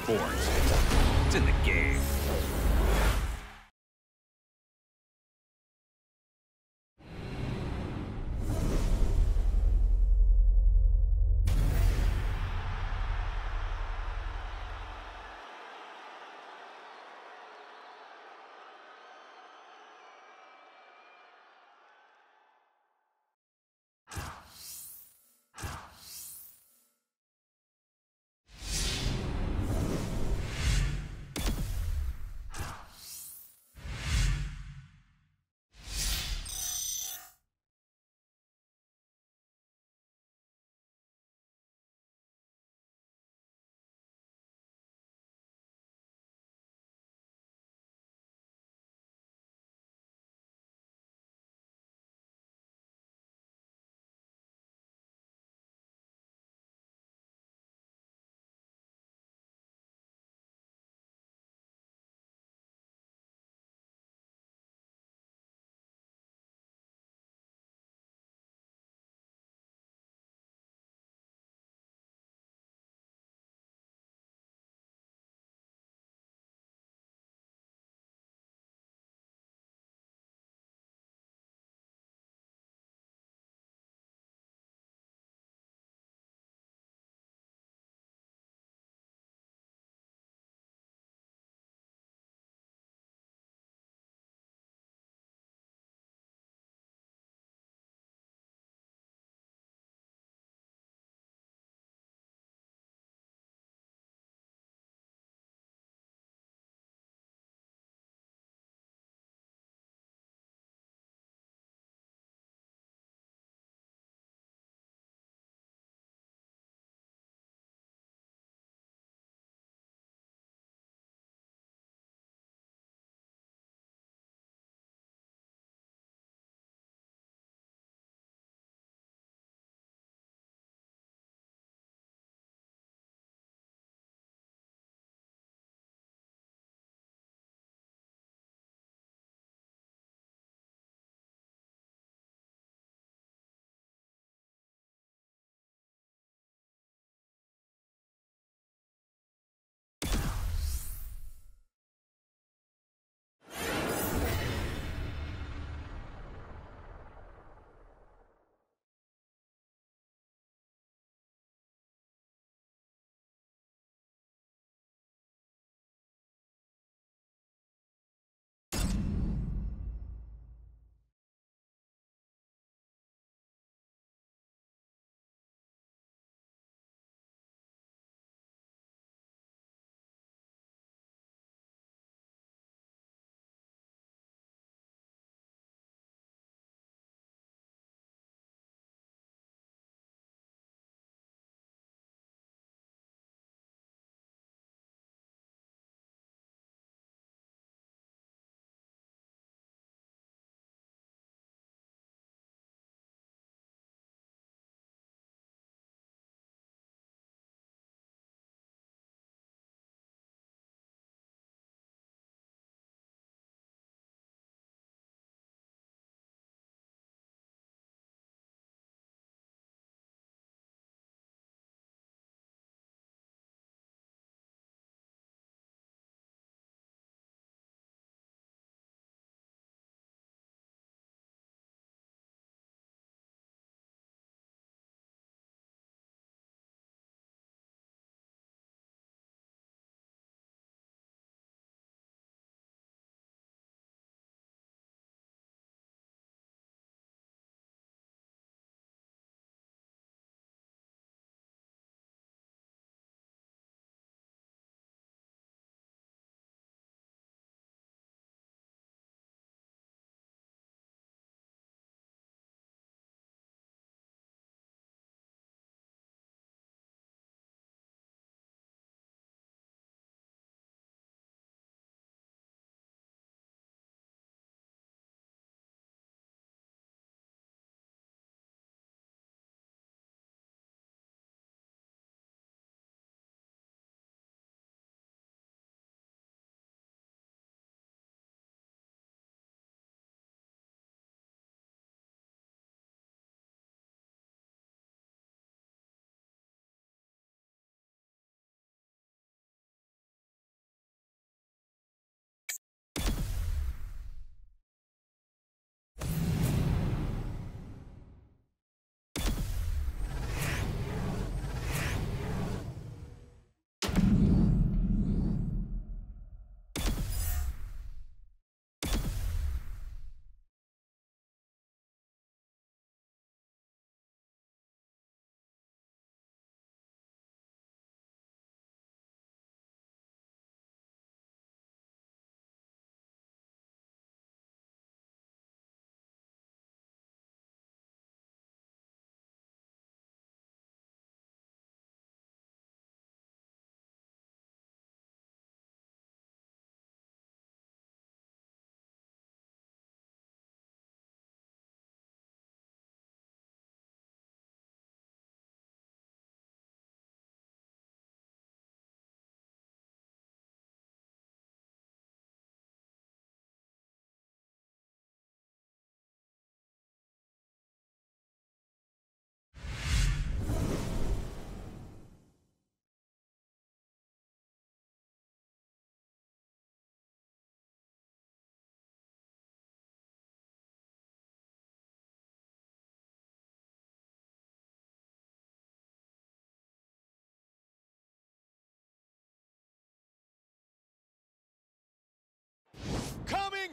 sports. It's in the game.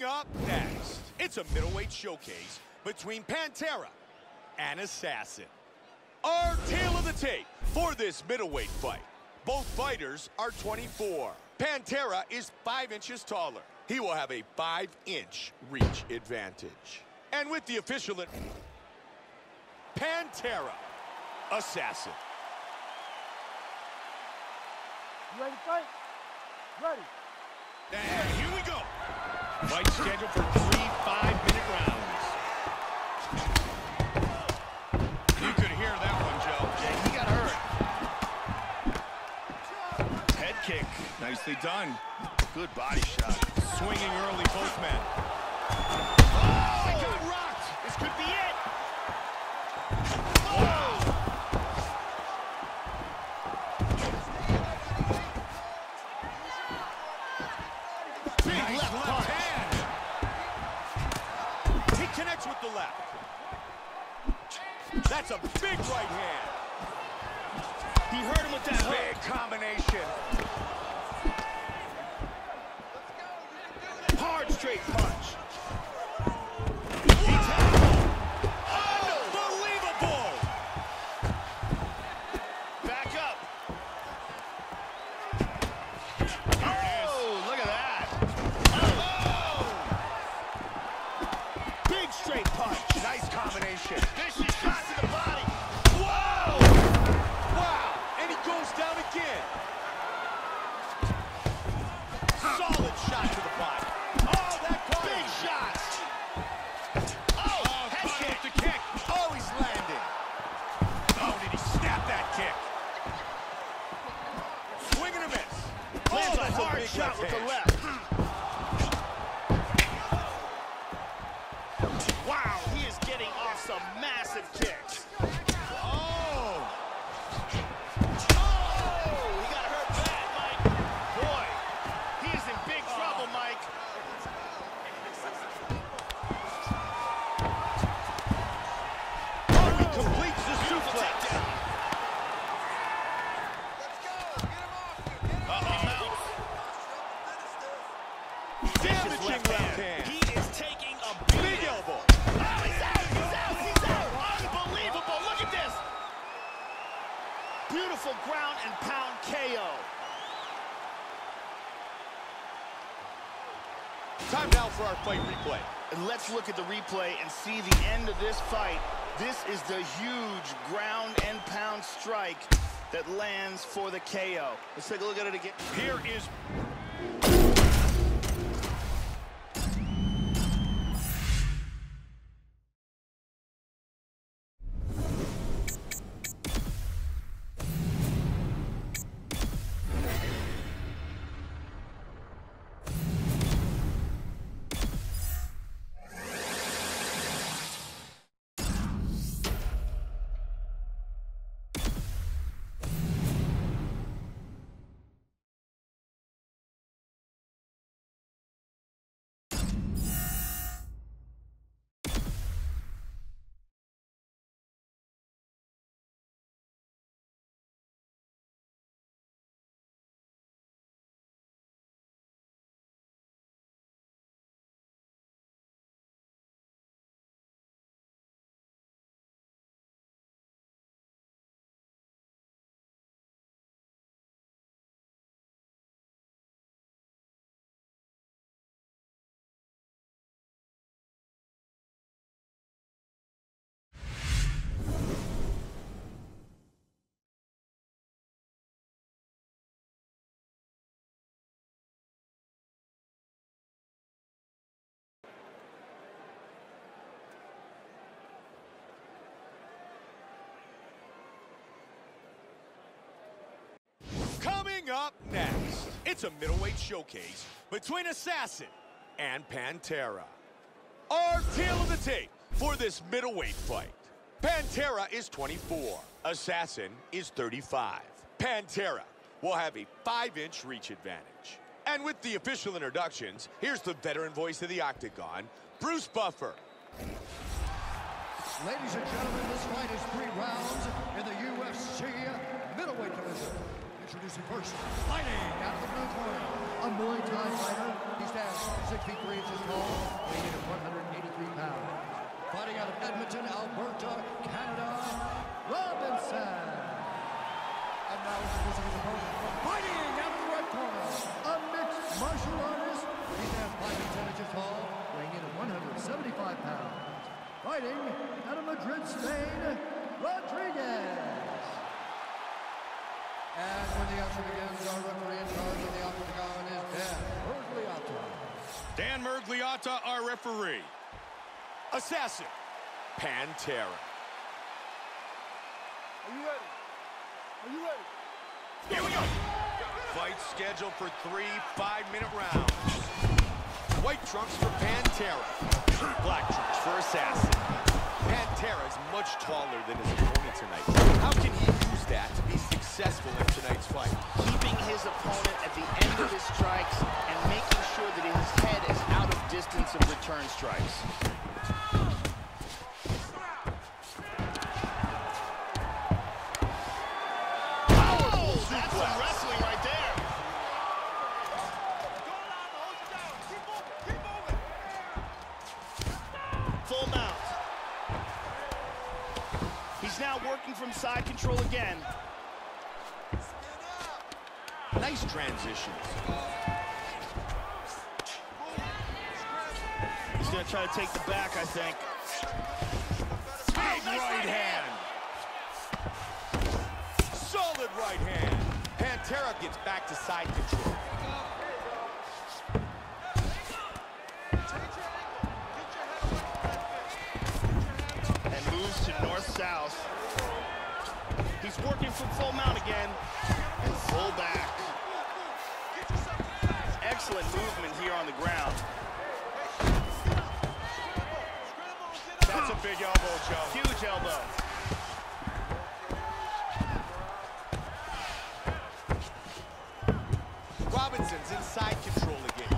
up next, it's a middleweight showcase between Pantera and Assassin. Our tale of the tape for this middleweight fight. Both fighters are 24. Pantera is 5 inches taller. He will have a 5-inch reach advantage. And with the official, Pantera, Assassin. You ready to fight? Ready. And here we go. Fight scheduled for 3 5-minute rounds. You could hear that one, Joe. Yeah, he got hurt. Head kick. Nicely done. Good body shot. Swinging early, both men. Oh, he got rocked. This could be it. Oh. Big Nice left left punch. hand. He connects with the left. That's a big right hand. He hurt him with that hook. Big combination. Hard straight punch. Unbelievable. Back up. Oh, look at that. Oh. Big straight punch. Nice combination. Vicious shot to the body. Whoa! Wow! And he goes down again. Solid shot to the body. Oh, that caught Big him. shots. Oh, head Caught kick. with the kick. Oh, he's landing. Oh, did he snap that kick? Swing and a miss. Lands a that's hard big shot with the hand. left. Wow, he is getting off some massive kicks. Oh! Oh, he got hurt bad, Mike. Boy, he is in big trouble, Mike. Oh, he completes the Beautiful suplex. takedown. Damaging Left left hand. hand. He is taking a Big big elbow. Oh, he's out, he's out, he's out. Unbelievable, look at this. Beautiful ground and pound KO. Time now for our fight replay. And let's look at the replay and see the end of this fight. This is the huge ground and pound strike that lands for the KO. Let's take a look at it again. Here is... Coming up next, it's a middleweight showcase between Assassin and Pantera. Our tale of the tape for this middleweight fight. Pantera is 24. Assassin is 35. Pantera will have a 5-inch reach advantage. And with the official introductions, here's the veteran voice of the Octagon, Bruce Buffer. Ladies and gentlemen, this fight is 3 rounds in the UFC middleweight division. Introducing first, fighting out of the blue corner, a Muay Thai fighter. He stands 6 feet 3 inches tall, weighing in at 183 pounds. Fighting out of Edmonton, Alberta, Canada, Robinson. And now introducing his opponent, fighting out of the right corner, a mixed martial artist. He stands 5 feet 10 inches tall, weighing in at 175 pounds. Fighting out of Madrid, Spain, Rodriguez. And when the action begins, our referee in charge of the octagon is Dan Miragliotta. Dan Miragliotta, our referee. Assassin, Pantera. Are you ready? Are you ready? Here we go. Fight scheduled for 3 5-minute rounds. White trunks for Pantera. Black trunks for Assassin. Pantera is much taller than his opponent tonight. How can he use that to be successful in tonight's fight? Keeping his opponent at the end of his strikes and making sure that his head is out of distance of return strikes. Oh, that's some wrestling right there. Full mount. He's now working from side control again. Nice transitions. He's going to try to take the back, I think. Big right hand. Solid right hand. Pantera gets back to side control. And moves to north-south. He's working from full mount again. And full back. Excellent movement here on the ground. That's a big elbow, Joe. Huge elbow. Robinson's in side control again.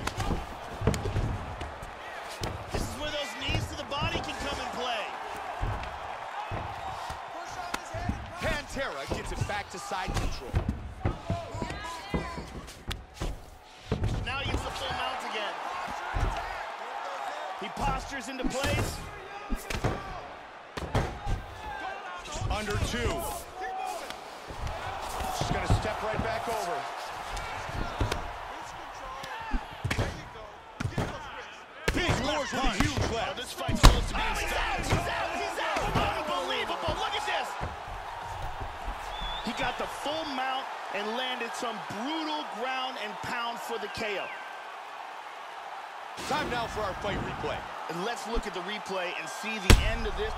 This is where those knees to the body can come in play. Pantera gets it back to side control. Now he uses the full mount again. He postures into place. Under 2. She's going to step right back over. Big lures with a huge Oh, left. this fight's supposed to be stopped. He's out. Unbelievable. Look at this. He got the full mount and landed some brutal ground and pound for the KO. Time now for our fight replay. And let's look at the replay and see the end of this.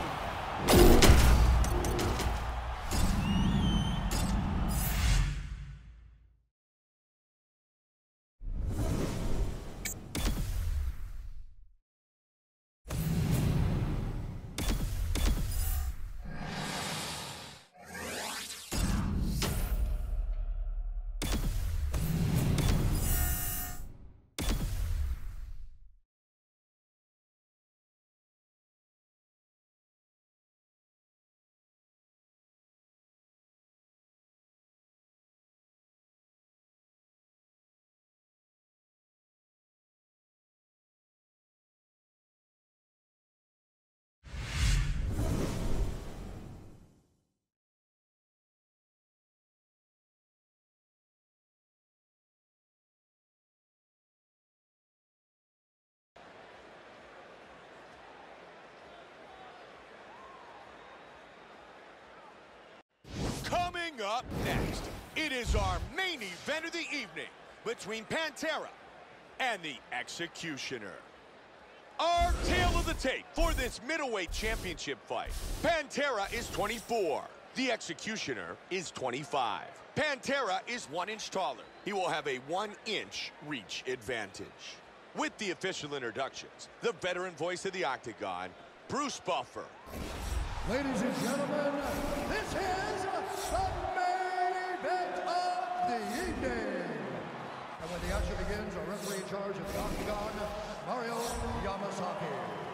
Coming up next, it is our main event of the evening between Pantera and the Executioner. Our tale of the tape for this middleweight championship fight. Pantera is 24. The Executioner is 25. Pantera is 1 inch taller. He will have a 1-inch reach advantage. With the official introductions, the veteran voice of the Octagon, Bruce Buffer. Ladies and gentlemen, this is the main event of the evening. And when the action begins, our referee in charge of the Octagon, Mario Yamasaki.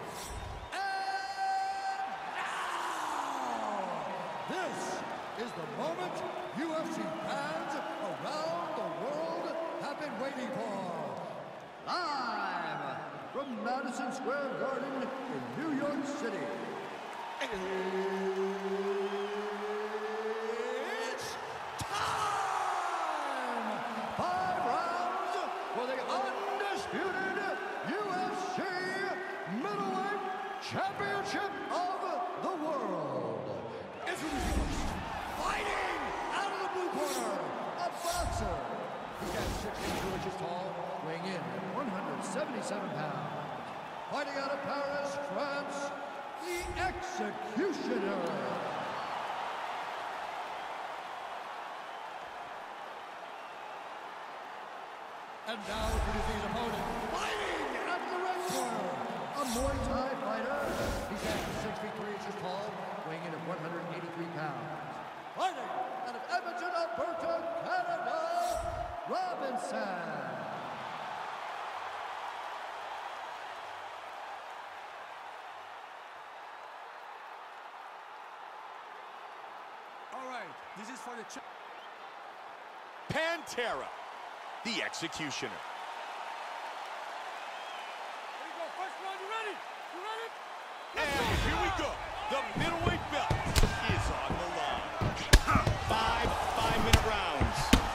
And now, this is the moment UFC fans around the world have been waiting for. from Madison Square Garden in New York City. It's time! 5 rounds for the undisputed UFC Middleweight Championship of the World. Introducing, fighting out of the blue corner, a boxer. He stands 6 inches tall, weighing in at 177 pounds. Fighting out of Paris, France, the Executioner. And now introducing his opponent, fighting out of the red corner, a Muay Thai fighter. He stands 6 feet 3 inches tall, weighing in at 183 pounds. Fighting out of Edmonton, Alberta, Canada, Robinson. All right, this is for the Pantera, the Executioner. Here we go, first round, you ready? You ready? And here we go. The middleweight belt is on the line. 5 5-minute rounds.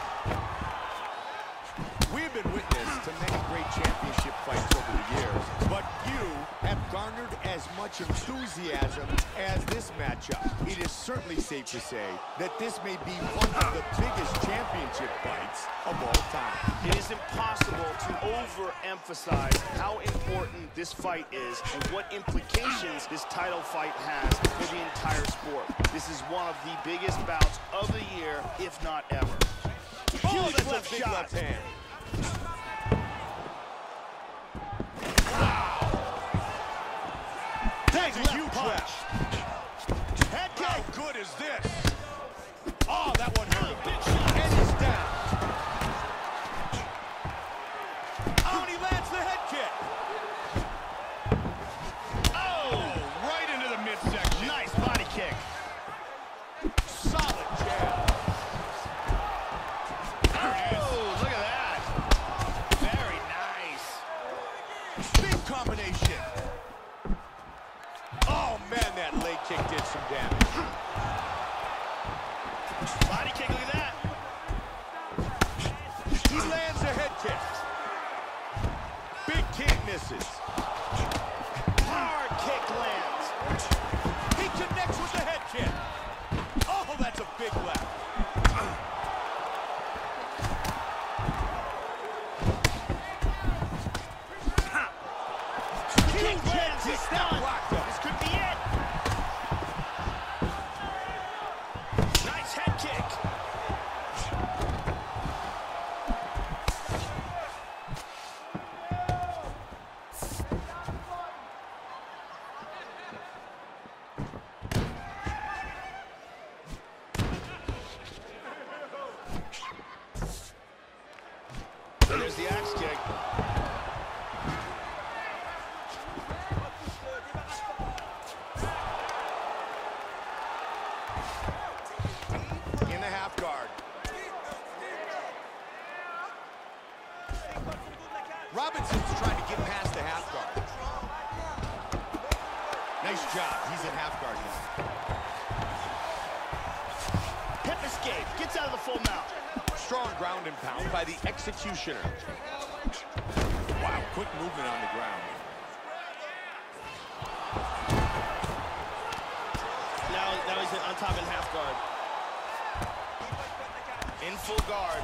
We've been witness to many great championship fights over the years, but few have garnered as much enthusiasm as this matchup. It is certainly safe to say that this may be one of the biggest championship fights of all time. It is impossible to overemphasize how important this fight is and what implications this title fight has for the entire sport. This is one of the biggest bouts of the year, if not ever. Oh, Huge that's left a big shot. left hand. That's a huge left. Head How kick. good is this? Oh, that one hurt. Big shot. And he's down. Oh, and he lands the head kick. Oh, right into the midsection. Nice body kick. Solid jab. Oh, look at that. Very nice. Big combination. Oh, man, that leg kick did some damage. Body kick, look at that. He lands a head kick. Big kick misses. Hard kick lands. He connects with the head kick. Oh, that's a big left. Kick lands. He's stunned. Blocked him. This could be it. Nice head kick. And there's the axe kick. In the half guard. Robinson's trying to get past the half guard. Nice job. He's in half guard now. Hip escape. Gets out of the full mount. Strong ground and pound by the Executioner. Wow, quick movement on the ground. Now he's on top in half guard. In full guard.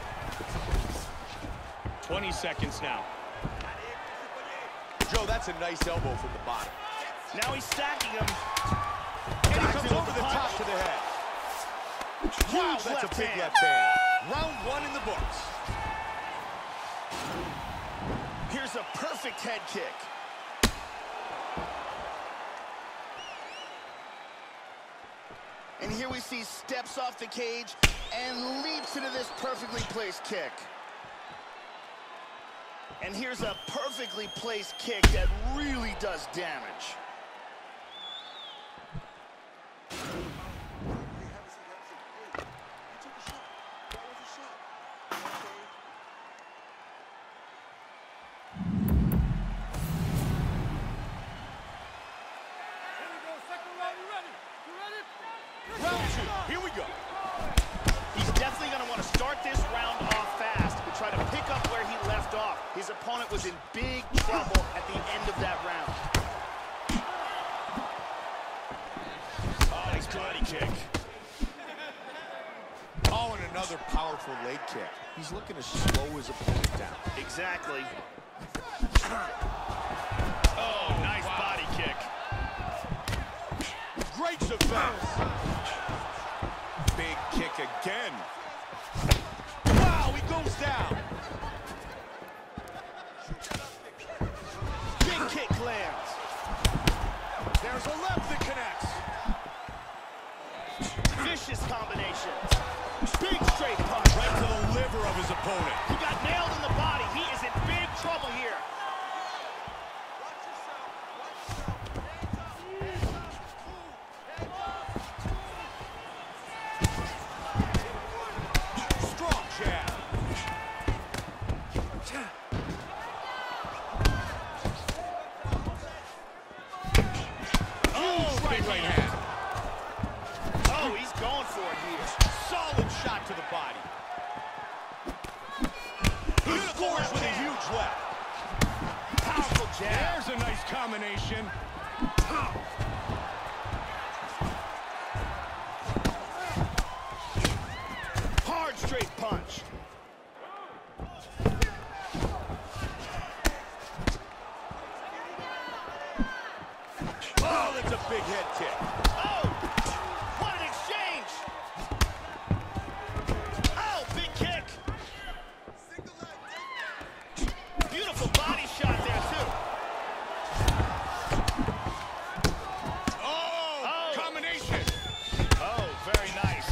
20 seconds now. Joe, that's a nice elbow from the bottom. Now he's stacking him. And he comes over the top to the head. Wow, Huge that's a left big hand. left hand. Round 1 in the books. Here's a perfect head kick. And here we see steps off the cage and leaps into this perfectly placed kick. And here's a perfectly placed kick that really does damage. kick. He's looking to slow his opponent down. Exactly. Oh, nice body kick. Great defense. Big kick again. Wow, he goes down. Big kick lands. There's a left that connects. Vicious combinations. Big straight punch. Right to the liver of his opponent. He got nailed in the body. He is in big trouble here. Strong jab. Oh, Big right hand. Oh, he's going for it here. Solid shot to the body. He scores with a huge left. Powerful jab. There's a nice combination. Hard straight punch. Oh, that's a big head kick. Oh, what an exchange. Oh, big kick. Beautiful body shot there, too. Oh, combination. Oh, very nice.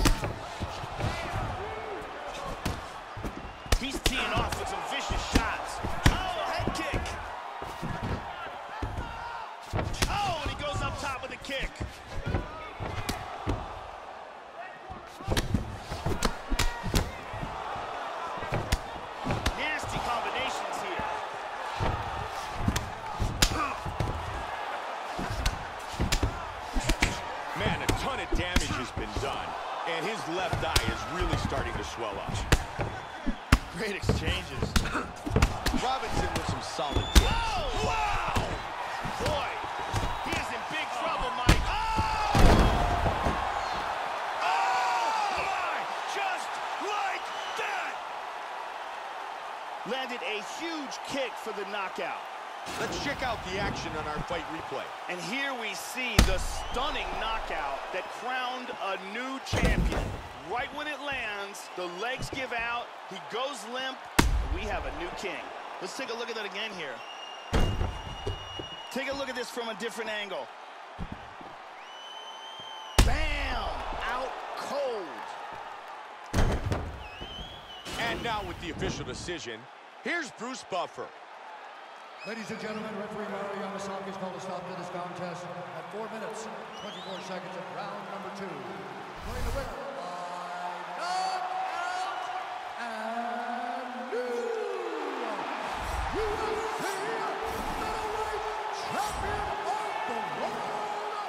He's teeing off with some vicious shots. Oh, head kick. Oh, and he goes up top with a kick. Nasty combinations here. Man, a ton of damage has been done, and his left eye is really starting to swell up. Great exchanges. Robinson with some solid kicks. Oh! Wow! Boy, he is in big trouble, Mike. Oh! Oh, my! Just like that! Landed a huge kick for the knockout. Let's check out the action on our fight replay. And here we see the stunning knockout that crowned a new champion. Right when it lands, the legs give out, he goes limp, and we have a new king. Let's take a look at that again here. Take a look at this from a different angle. Bam! Out cold. And now with the official decision, here's Bruce Buffer. Ladies and gentlemen, referee Mario Yamasaki has called a stop to this contest at 4 minutes, 24 seconds of round number 2. Declaring the winner by knockout and new UFC middleweight champion of the world,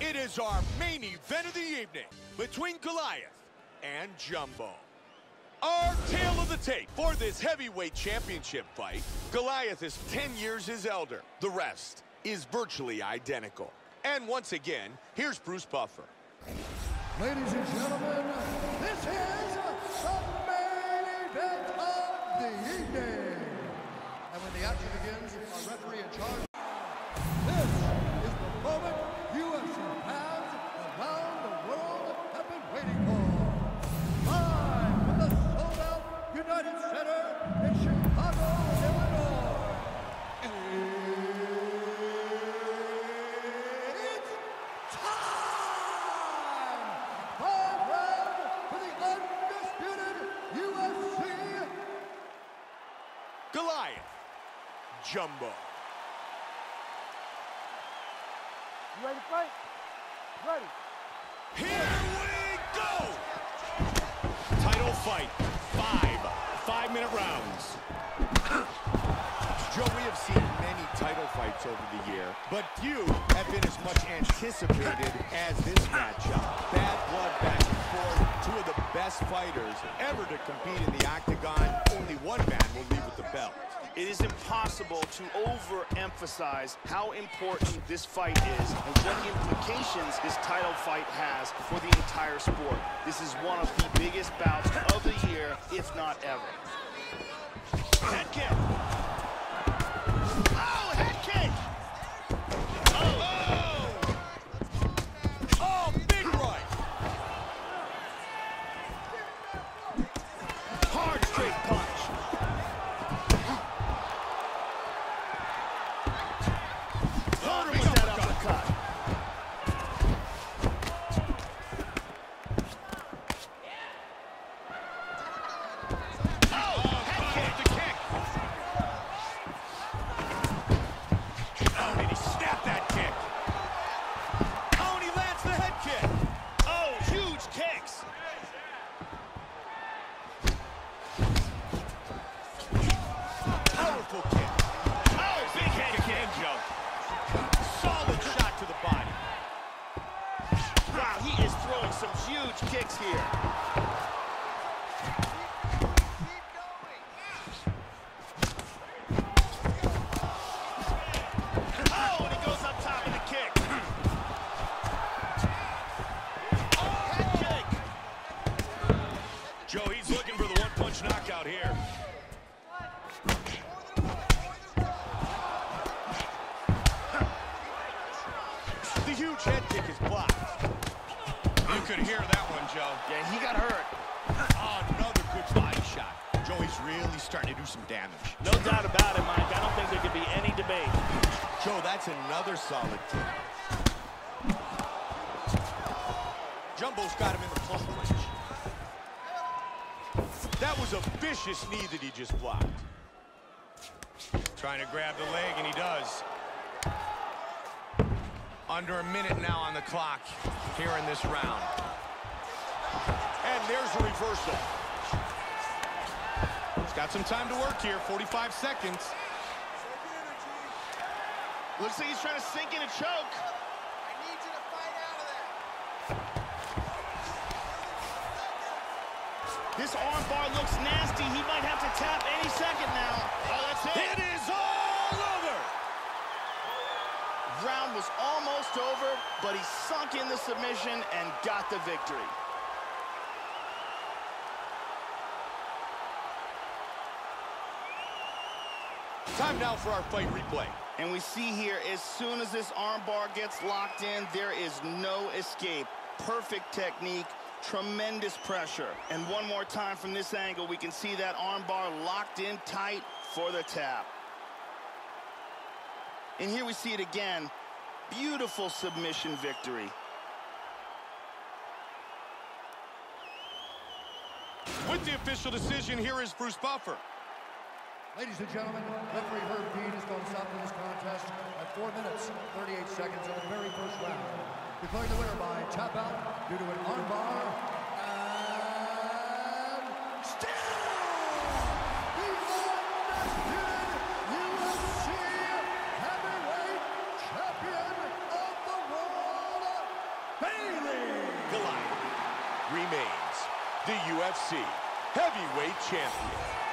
It is our main event of the evening between Goliath and Jumbo. Our tale of the tape for this heavyweight championship fight. Goliath is 10 years his elder. The rest is virtually identical. And once again, here's Bruce Buffer. Ladies and gentlemen, this is the main event of the evening. And when the action begins, our referee in charge. This is the moment UFC fans around the world have been waiting for. Live from the sold-out United Center in Chicago, Illinois. It's time! 5 rounds for the undisputed UFC. Goliath, Jumbo. You ready to fight? Ready. Here we go! Title fight, 5 5-minute rounds. Joe, we have seen many title fights over the year, but few have been as much anticipated as this matchup. Bad blood back and forth, two of the best fighters ever to compete in the octagon. Only one man will leave with the belt. It is impossible to overemphasize how important this fight is and what implications this title fight has for the entire sport. This is one of the biggest bouts of the year, if not ever. Head kick. Oh, head kick! Oh, big right. Hard straight punch. Got him with that uppercut. Oh, head kick. The kick. Oh, did he snap that kick? Oh, and he lands the head kick. Oh, huge kicks. Powerful kick. Oh, big head kick. Again, Joe. Solid shot to the body. Wow, he is throwing some huge kicks here. Oh, and he goes up top of the kick. Oh, head kick. Joe, he's looking for the one-punch knockout here. The huge head kick is blocked. You could hear that one, Joe. Yeah, he got hurt. Oh, another good body shot. Joe, he's really starting to do some damage. No doubt about it, Mike. I don't think there could be any debate. Joe, that's another solid kick. Jumbo's got him in the plumb clinch. That was a vicious knee that he just blocked. Trying to grab the leg, and he does. Under a minute now on the clock here in this round. And there's a reversal. He's got some time to work here, 45 seconds. Looks like he's trying to sink in a choke. I need you to fight out of there. This arm bar looks nasty. He might have to tap any second now. Oh, that's it. It is all over. Round was almost over, but he sunk in the submission and got the victory. Time now for our fight replay. And we see here, as soon as this arm bar gets locked in, there is no escape. Perfect technique, tremendous pressure. And one more time from this angle, we can see that arm bar locked in tight for the tap. And here we see it again. Beautiful submission victory. With the official decision, here is Bruce Buffer. Ladies and gentlemen, referee Herb Dean is going to stop this contest at 4 minutes, 38 seconds of the very first round. Declaring the winner by tap out due to an armbar. And still the undisputed UFC heavyweight champion of the world, remains the UFC Heavyweight Champion.